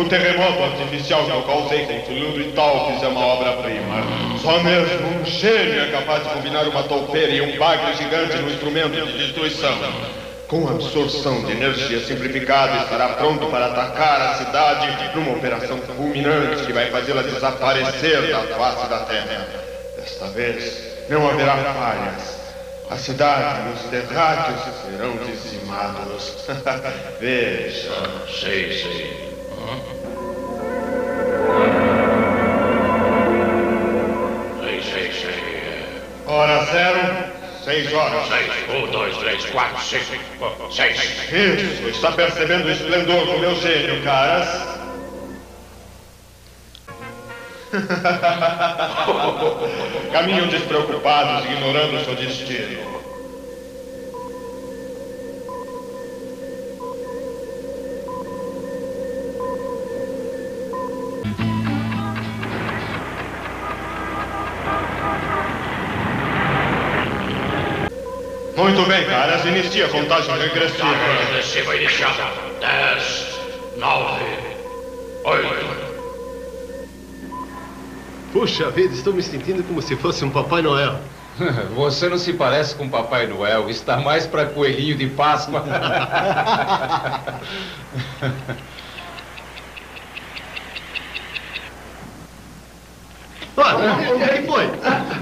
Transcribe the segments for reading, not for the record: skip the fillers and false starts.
terremoto artificial que eu causei com o cilindro e tal fiz é uma obra-prima. Só mesmo um gênio é capaz de combinar uma toupeira e um bagre gigante no instrumento de destruição. Com absorção de energia simplificada, estará pronto para atacar a cidade numa operação fulminante que vai fazê-la desaparecer da face da Terra. Desta vez, não haverá falhas. A cidade e os terráqueos serão dizimados. Veja. Sei. Sei. Hora 0, 6 horas. 6, 1, 2, 3, 4, 5, 6. Isso, está percebendo o esplendor do meu gênio, caras? Caminham despreocupados, ignorando seu destino. Muito bem, caras. Inicia a contagem regressiva. Regressiva iniciada. 10, 9, 8. Puxa vida, estou me sentindo como se fosse um Papai Noel. Você não se parece com Papai Noel. Está mais para coelhinho de Páscoa. Olha, o que foi?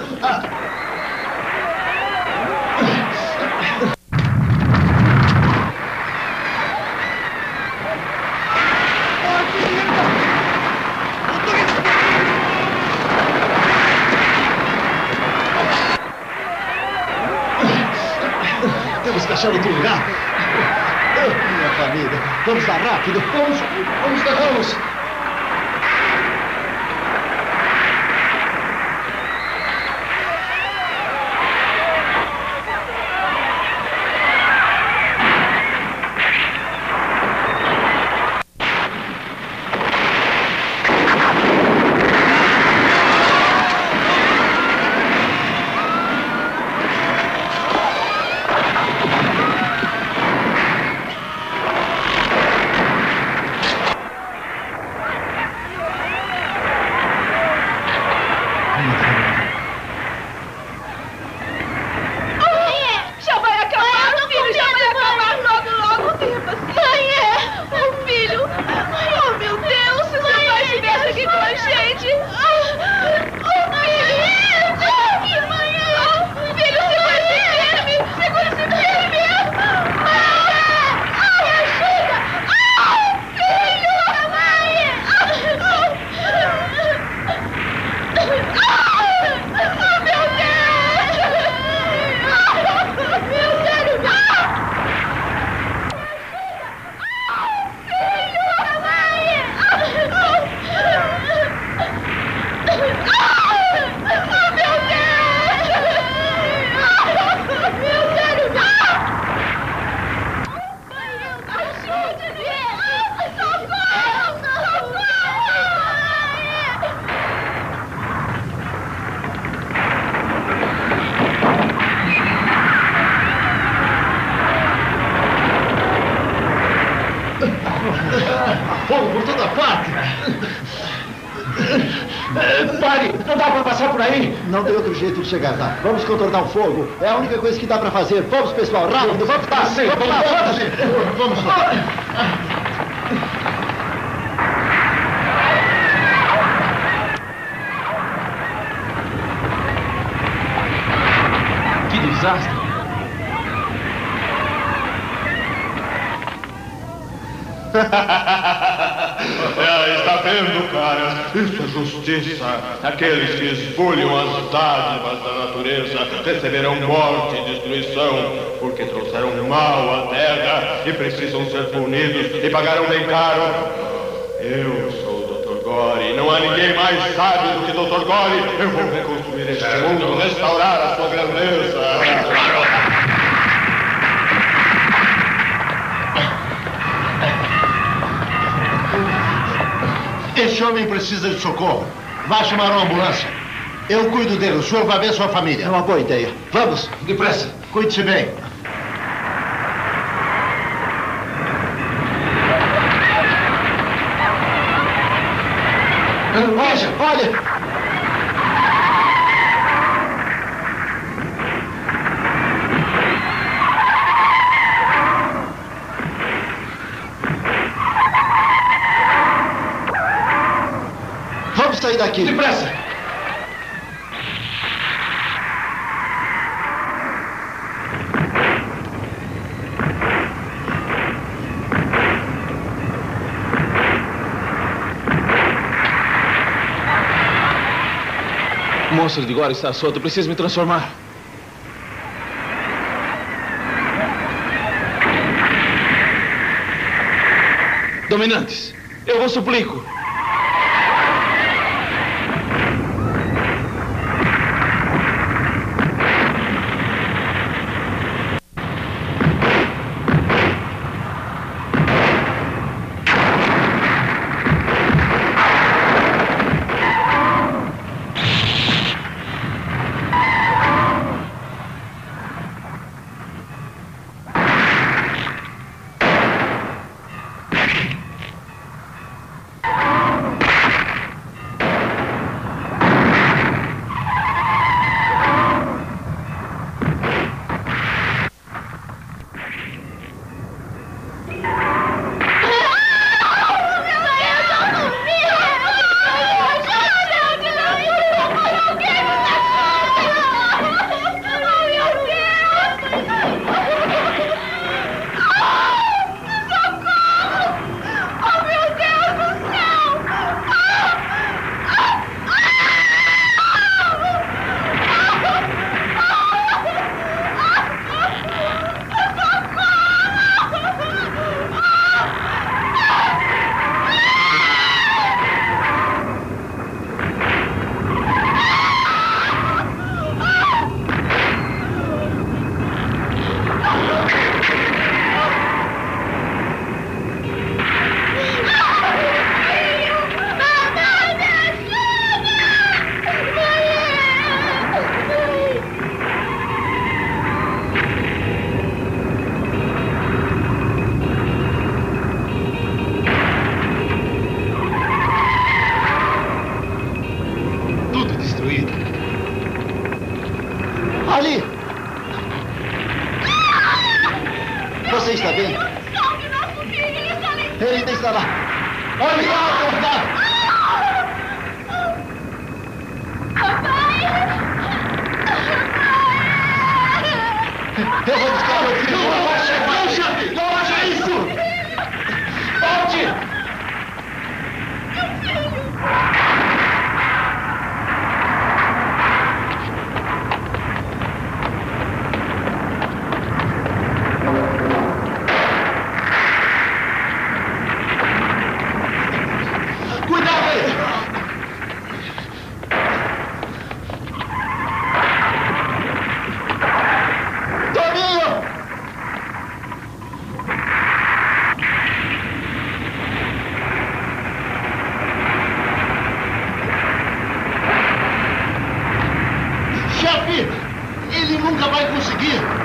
Temos que achar outro lugar. Minha família, vamos lá rápido. Vamos. Fogo por toda parte! Pare! Não dá para passar por aí! Não tem outro jeito de chegar lá. Vamos contornar o fogo. É a única coisa que dá para fazer. Vamos, pessoal, rápido! Vamos lá! Sim, Vamos lá! Que desastre! Está vendo, caras? Isso é justiça. Aqueles que esbulham as dádivas da natureza receberão morte e destruição, porque trouxeram mal à terra e precisam ser punidos e pagarão bem caro. Eu sou o Dr. Gore. Não há ninguém mais sábio do que Dr. Gore. Eu vou reconstruir este mundo, restaurar a sua grandeza. Esse homem precisa de socorro. Vá chamar uma ambulância. Eu cuido dele. O senhor vai ver sua família. É uma boa ideia. Vamos. Depressa. Cuide-se bem. Veja, olha! Vamos sair daqui. Depressa! O monstro de Gore está solto. Eu preciso me transformar. Dominantes, eu vos suplico. Ali! Você está bem? Salve nosso filho, Excelência! Ele ainda está lá. Olhe lá, Gordão! Papai! Eu vou buscar meu filho! Não, chefe! Não haja isso! Volte! Ele nunca vai conseguir!